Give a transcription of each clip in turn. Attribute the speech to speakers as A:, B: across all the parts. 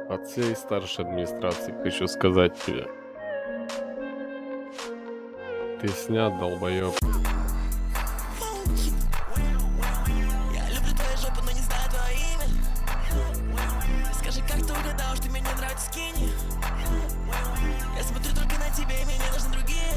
A: От всей старшей администрации хочу сказать тебе. Ты снят, долбоёб.
B: Я люблю твою жопу, но не знаю твое имя. Скажи, как ты угадал, что мне нравится скини? Я смотрю только на тебя, и мне не нужны другие.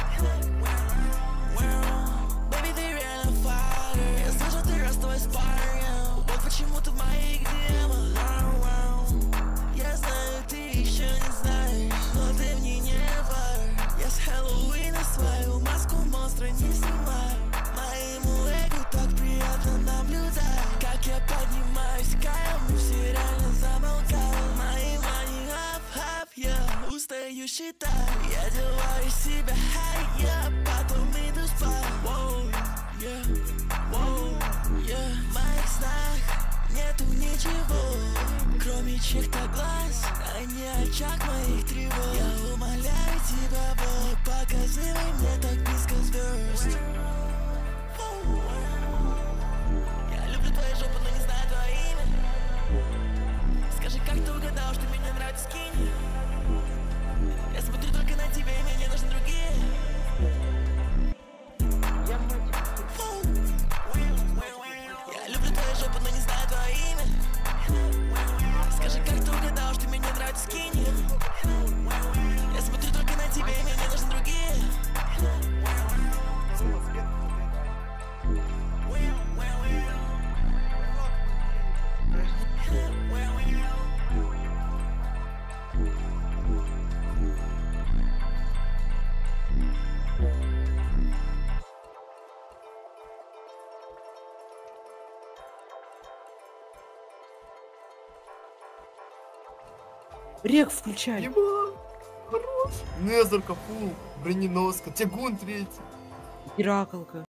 B: Baby, ты реально fire. Я слышал, ты раз твой спарринг. Вот почему ты в моих демах. Я знаю, ты еще не знаешь, но ты мне не вар. Я с Хэллоуина свою маску монстра не снимаю. Моему эго так приятно наблюдать, как я поднимаюсь к кайму, все реально замолкают. Мои money up, я устаю считать. Я делаю из себя хай, я потом иду спать. Воу, yeah, воу, yeah. В моих снах нету ничего, кроме чьих-то глаз, а не очаг моих тревог. Я умоляю тебя, Бог, показывай мне так близко звезд. Я люблю твою жопу, но не знаю твое имя. Скажи, как ты угадал, что мне нравится скини? Я смотрю только на тебя, и мне не нужны другие. Я люблю твою жопу, но не знаю твое имя. Скажи, как ты угадал, что мне нравится скини? Я смотрю только на тебя, и мне не нужны другие.
C: Рек включай.
D: Еба! Хорош! Незер, Капул, броненоска, тягун третий.
C: Геракалка.